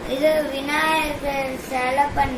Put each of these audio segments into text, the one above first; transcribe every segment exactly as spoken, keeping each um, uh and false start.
இது விநாயகர் சிலை பண்ண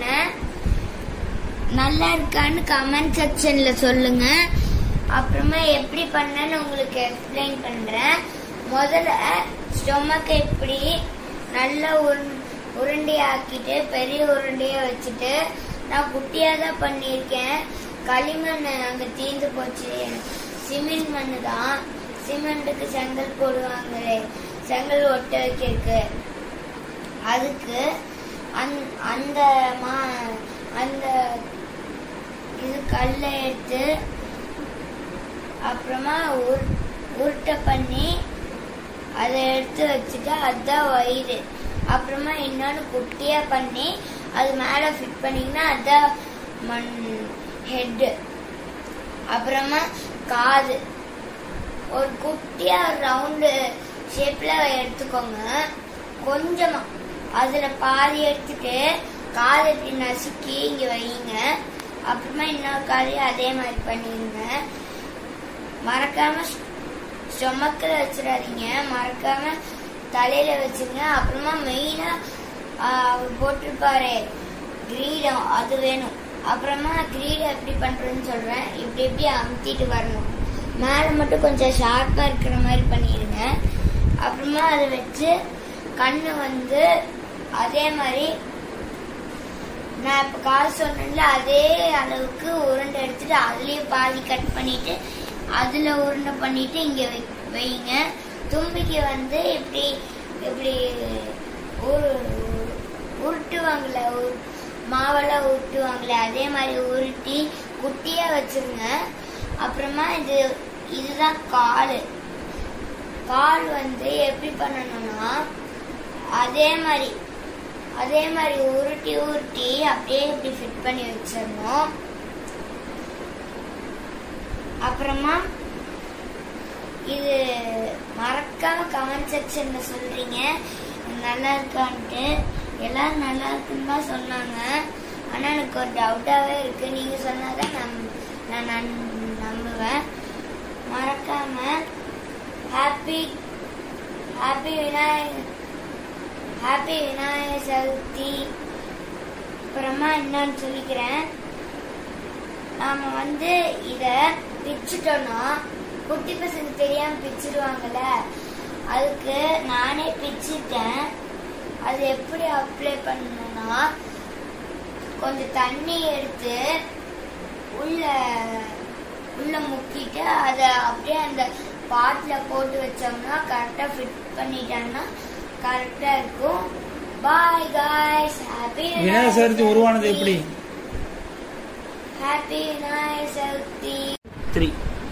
நல்லா இருக்கான்னு கமெண்ட் செக்ஷன்ல சொல்லுங்க. அப்புறமா எப்படி பண்ணேன்னு உங்களுக்கு எக்ஸ்பிளைன் பண்றேன். முதல்ல ஸ்டொமக்கை இப்படி நல்லா உருண்டையா ஆக்கிட்டு பெரிய உருண்டையா வச்சுட்டு, நான் குட்டியா தான் பண்ணியிருக்கேன். களிமண் அங்க தீர்ந்து போச்சு. சிமெண்ட் மண்ணு தான். சிமெண்ட்டுக்கு செங்கல் போடுவாங்களே, செங்கல் ஒட்ட வைக்கிறதுக்கு, அதுக்கு அந்த மா அந்த இது கல்லை எடுத்து அப்புறமா உருட்டை பண்ணி அதை எடுத்து வச்சுட்டு அதுதான் வயிறு. அப்புறமா இன்னொன்று குட்டியா பண்ணி அது மேலே ஃபிட் பண்ணிங்கன்னா அதுதான் மண் ஹெட்டு. அப்புறமா காது ஒரு குட்டியா ரவுண்டு ஷேப்ல எடுத்துக்கோங்க. கொஞ்சமா அதுல பாதி எடுத்துட்டு காது இப்படி நசுக்கி இங்க வைங்க. அப்புறமா இன்னொரு காதையும் அதே மாதிரி பண்ணிருங்க. மறக்காம ஸ்டொமக்ல வச்சிடாதீங்க, மறக்காம தலையில வச்சுங்க. அப்புறமா மெயினா அவர் போட்டிருப்பாரு கிரீடம், அது வேணும். அப்புறமா கிரீடம் எப்படி பண்றதுன்னு சொல்றேன். இப்படி எப்படி அமுத்திட்டு வரணும். மேல மட்டும் கொஞ்சம் ஷார்ப்பா இருக்கிற மாதிரி பண்ணிடுங்க. அப்புறமா அதை வச்சு கண்ணு வந்து அதே மாதிரி நான் இப்ப காசு சொன்னேன்ல அதே அளவுக்கு உருண்டை எடுத்துட்டு அதுலயும் பாதி கட் பண்ணிட்டு அதுல உருண்டை பண்ணிட்டு இங்க வைங்க. தும்பிக்கை வந்து இப்படி இப்படி உருட்டுவாங்கல்ல, மாவெல்லாம் உருட்டுவாங்களே அதே மாதிரி உருட்டி குட்டியா வச்சிருங்க. அப்புறமா இது இதுதான் கால். கால் வந்து எப்படி பண்ணணும்னா அதே மாதிரி அதே மாதிரி உருட்டி உருட்டி அப்படியே இப்படி ஃபிட் பண்ணி வச்சிடணும். அப்புறமா இது மறக்காம கமெண்ட் செக்ஷன்ல சொல்றீங்க நல்லா இருக்கான்ட்டு. எல்லாரும் நல்லா இருக்குன்னு தான் சொன்னாங்க. ஆனா எனக்கு ஒரு டவுட்டாவே இருக்கு. நீங்க சொன்னாதான் நான் நம்புவேன். மறக்காம happy happy Vinayagar happy Vinayagar Chaturthi. அப்புறமா என்னன்னு சொல்லிக்கிறேன். நாம வந்து இத பிச்சுட்டோம்னா குட்டி பசங்க தெரியாம பிச்சிருவாங்கல்ல, அதுக்கு நானே பிச்சுட்டேன். அது எப்படி அப்ளை பண்ணணும்னா கொஞ்சம் தண்ணி எடுத்து உள்ள உள்ள முக்கிட்டு அதை அப்படியே அந்த பாட்ல போட்டு வச்சோம்னா கரெக்டா ஃபிட் பண்ணிட்டோம்னா கரெக்டா இருக்கும். Bye guys. Happy Vinayagar Chaturthi உருவானது எப்படி? ஹாப்பி விநாயகர் சதுர்த்தி. த்ரீ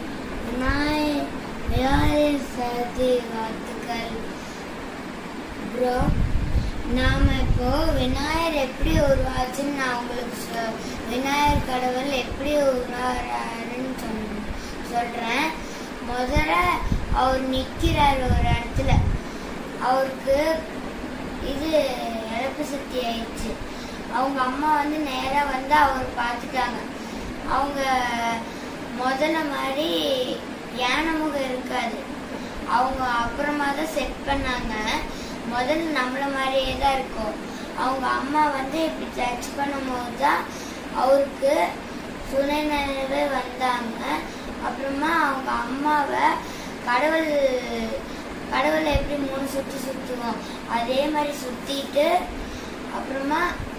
விநாயகர் சதுர்த்தி வாழ்த்துக்கள் ப்ரோ. நாம இப்போ விநாயகர் எப்படி உருவாச்சுன்னு நான் உங்களுக்கு விநாயகர் கடவுள் எப்படி உருவாருன்னு சொல்றேன். முதல்ல அவர் நிக்கிறார் ஒரு இடத்துல. அவருக்கு இது இழப்பு சக்தி ஆயிடுச்சு. அவங்க அம்மா வந்து நேரா வந்து அவர் பார்த்துட்டாங்க. அவங்க முதல்ல மாதிரி யானை முகம் இருக்காது. அவங்க அப்புறமா தான் செட் பண்ணாங்க. முதல்ல நம்மள மாதிரியே தான் இருக்கும். அவங்க அம்மா வந்து இப்படி டச் பண்ணும் போது தான் அவருக்கு துணை நினைவே வந்தாங்க. அப்புறமா அவங்க அம்மாவை கடவுள் கடவுளை எப்படி மூணு சுற்றி சுற்றுவோம் அதே மாதிரி சுத்திட்டு அப்புறமா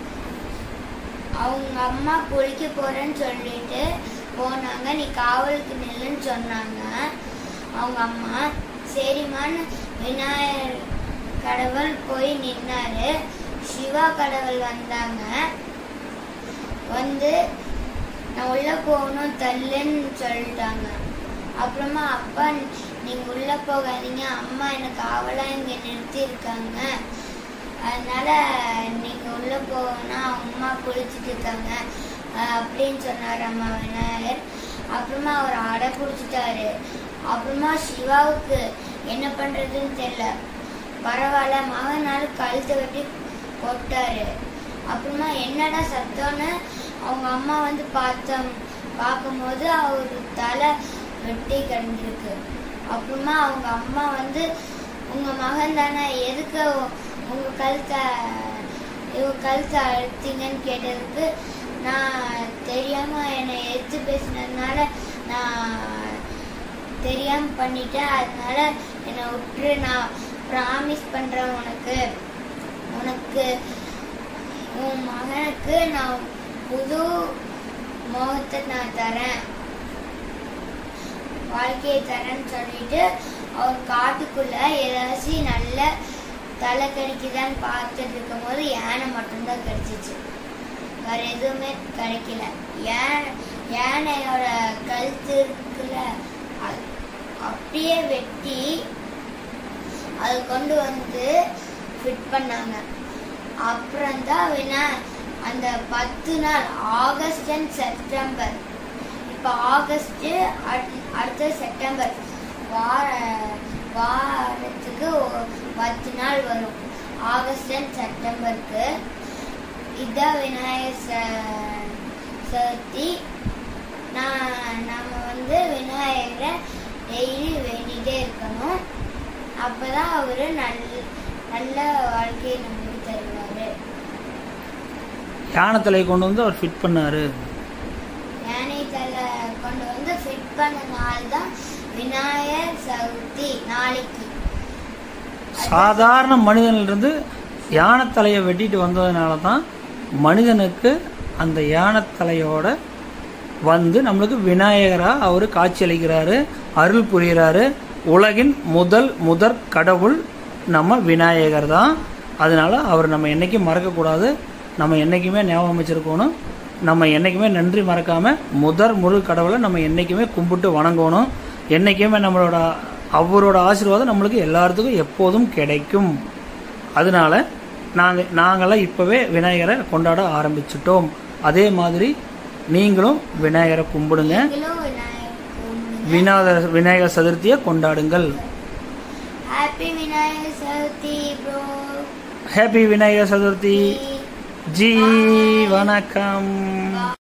அவங்க அம்மா குளிக்க போறேன்னு சொல்லிட்டு போனாங்க. நீ காவலுக்கு நில்லுன்னு சொன்னாங்க அவங்க அம்மா. சரிமான்னு விநாயகர் கடவுள் போய் நின்னாரு. சிவா கடவுள் வந்தாங்க. வந்து நான் உள்ள போகணும் தள்ளுன்னு சொல்லிட்டாங்க. அப்புறமா அப்பா நீங்க உள்ள போகாதீங்க, அம்மா எனக்கு காவலா இங்க நிறுத்தி இருக்காங்க, அதனால நீங்க உள்ள போனா அம்மா குளிச்சுட்டு இருக்காங்க அப்படின்னு சொன்னாரு அம்மா விநாயகர். அப்புறமா அவர் அடை பிடிச்சிட்டாரு. அப்புறமா சிவாவுக்கு என்ன பண்றதுன்னு தெரியல. பரவாயில்ல மகனால கழுத்தை வெட்டி போட்டாரு. அப்புறமா என்னடா சத்தம்னு அவங்க அம்மா வந்து பார்த்தோம் பார்க்கும்போது அவரு தலை வெட்டி கிடந்திருக்கு. அப்புறமா அவங்க அம்மா வந்து உங்க மகன் தானே, எதுக்கு உங்க கழுத்தை இவ கழுத்தை அழுத்தீங்கன்னு கேட்டதுக்கு நான் தெரியாம என்னை எடுத்து பேசினதுனால நான் தெரியாம பண்ணிட்டேன், அதனால என்னை விட்டு நான் ப்ராமிஸ் பண்றேன் உனக்கு உனக்கு உன் மகனுக்கு நான் புது முகத்தை நான் தரேன், வாழ்க்கையை தரேன்னு சொல்லிட்டு அவர் காட்டுக்குள்ள ஏதாச்சும் நல்ல தலை கடிக்குதான்னு பார்த்துட்டு இருக்கும் போது யானை மட்டும்தான் கிடைச்சிச்சு, வேற எதுவுமே கிடைக்கல. யானை யானையோட கழுத்து இருக்குல்ல அப்படியே வெட்டி அது கொண்டு வந்து ஃபிட் பண்ணாங்க. அப்புறம்தான் வினா அந்த பத்து நாள் ஆகஸ்ட் அண்ட் செப்டம்பர், இப்போ ஆகஸ்ட் அடுத்த செப்டம்பர் வார வாரத்துக்கு பத்து நாள் வரும். ஆகஸ்ட் அண்ட் செப்டம்பருக்கு இதான் விநாயகர் சதுர்த்தி. நான் நம்ம வந்து விநாயகரை டெய்லி வேண்டிகிட்டே இருக்கணும், அப்பதான் அவரு நல்ல நல்ல வாழ்க்கையை நமக்கு தருவாரு. யானை தலையை கொண்டு வந்து அவர் ஃபிட் பண்ணாரு. யானை தலை கொண்டு வந்து ஃபிட் பண்ண நாள் தான் விநாயகர் சதுர்த்தி. நாளைக்கு சாதாரண மனிதனிலிருந்து யானை தலையை வெட்டிட்டு வந்ததுனால தான் மனிதனுக்கு அந்த யானை தலையோட வந்து நம்மளுக்கு விநாயகரா அவர் காட்சி அளிக்கிறாரு, அருள் புரிகிறாரு. உலகின் முதல் முதற் கடவுள் நம்ம விநாயகர் தான். அதனால அவர் நம்ம என்றைக்கும் மறக்கக்கூடாது, நம்ம என்றைக்குமே ஞாபகம் வச்சுருக்கணும். நம்ம என்றைக்குமே நன்றி மறக்காமல் முதற் முழு கடவுளை நம்ம என்றைக்குமே கும்பிட்டு வணங்கணும். என்றைக்குமே நம்மளோட அவரோட ஆசீர்வாதம் நம்மளுக்கு எல்லாத்துக்கும் எப்போதும் கிடைக்கும். அதனால நாங்கள் நாங்களாம் இப்போவே விநாயகரை கொண்டாட ஆரம்பிச்சிட்டோம். அதே மாதிரி நீங்களும் விநாயகரை கும்பிடுங்க, விநாயகர் விநாயகர் சதுர்த்தியை கொண்டாடுங்கள். Happy Vinayagar Chaturthi bro. Happy Vinayagar Chaturthi ji. வணக்கம்.